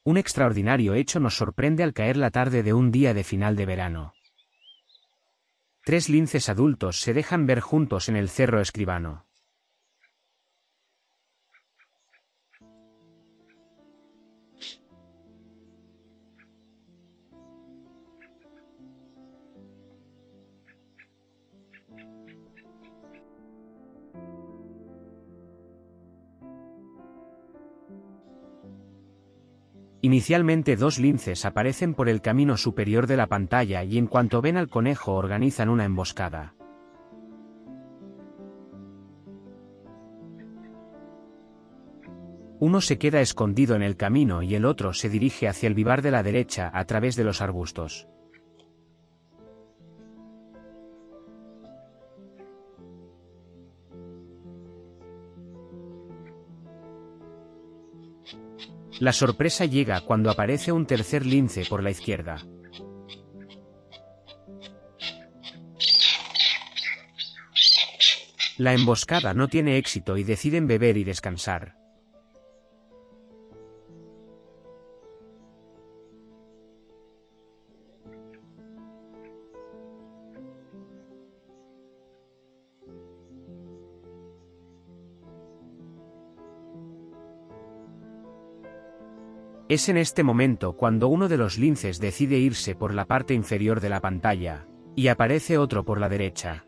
Un extraordinario hecho nos sorprende al caer la tarde de un día de final de verano. 3 linces adultos se dejan ver juntos en el Cerro Escribano. Inicialmente 2 linces aparecen por el camino superior de la pantalla y en cuanto ven al conejo organizan una emboscada. Uno se queda escondido en el camino y el otro se dirige hacia el vivar de la derecha a través de los arbustos. La sorpresa llega cuando aparece un tercer lince por la izquierda. La emboscada no tiene éxito y deciden beber y descansar. Es en este momento cuando uno de los linces decide irse por la parte inferior de la pantalla, y aparece otro por la derecha.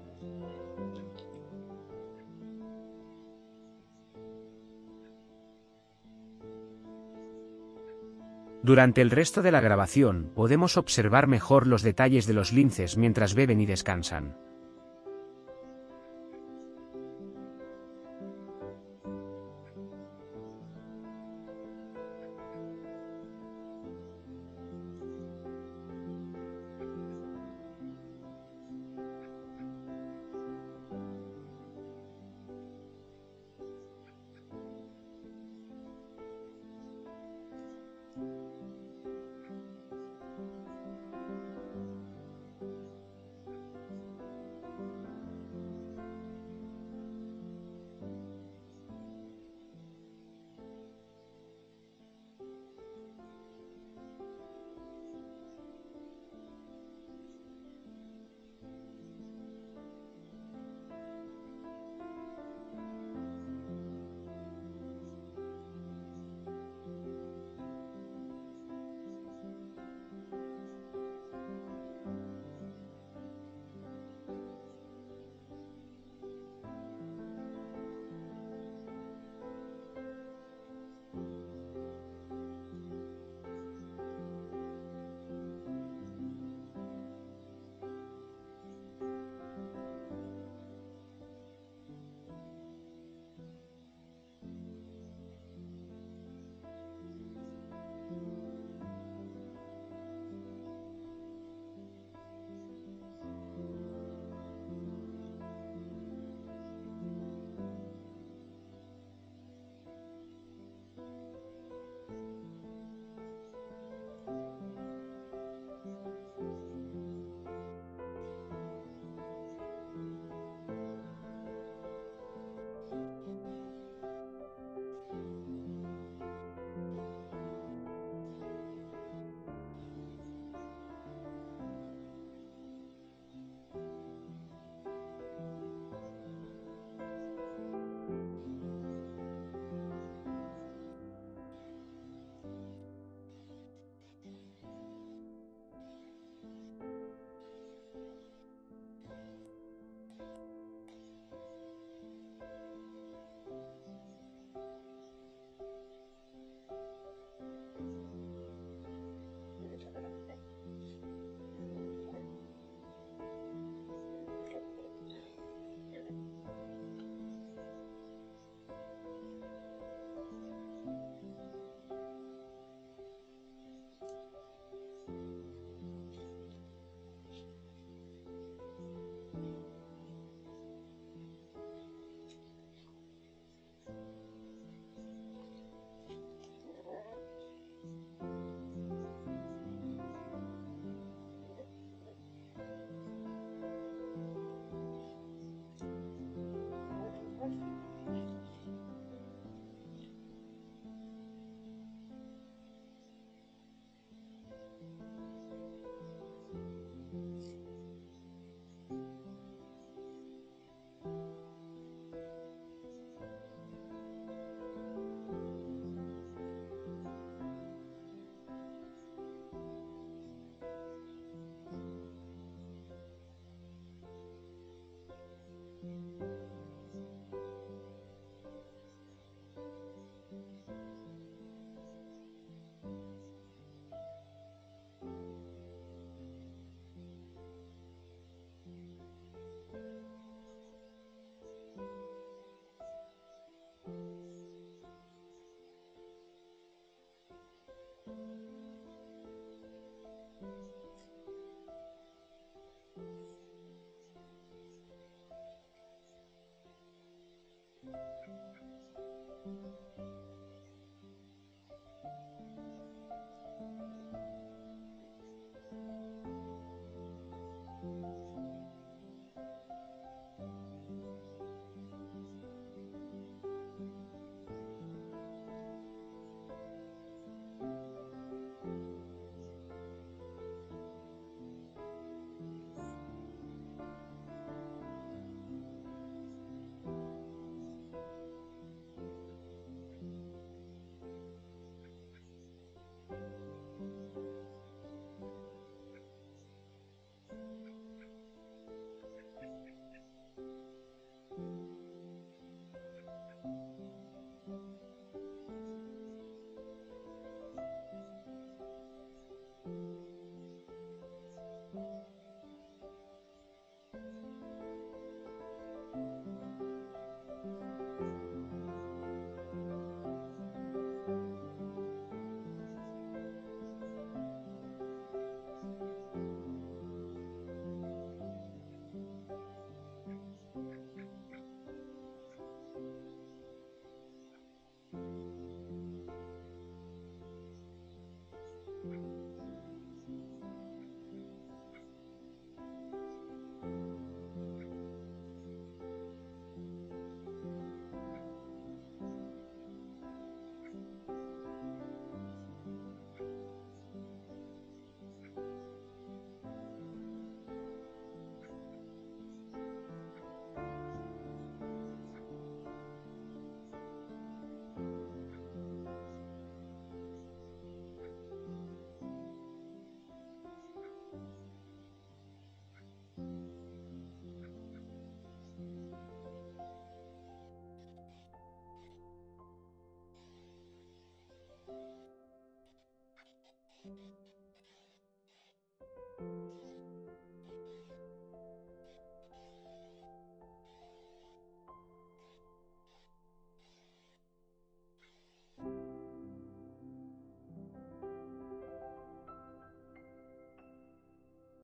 Durante el resto de la grabación podemos observar mejor los detalles de los linces mientras beben y descansan.